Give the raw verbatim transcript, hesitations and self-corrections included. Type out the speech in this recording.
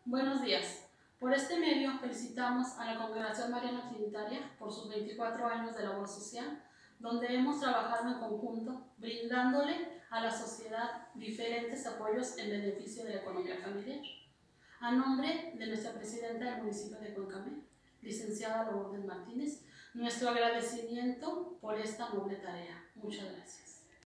Buenos días. Por este medio felicitamos a la Congregación Mariana Trinitaria por sus veinticuatro años de labor social, donde hemos trabajado en conjunto, brindándole a la sociedad diferentes apoyos en beneficio de la economía familiar. A nombre de nuestra presidenta del municipio de Cuencame, licenciada Lourdes Martínez, nuestro agradecimiento por esta noble tarea. Muchas gracias.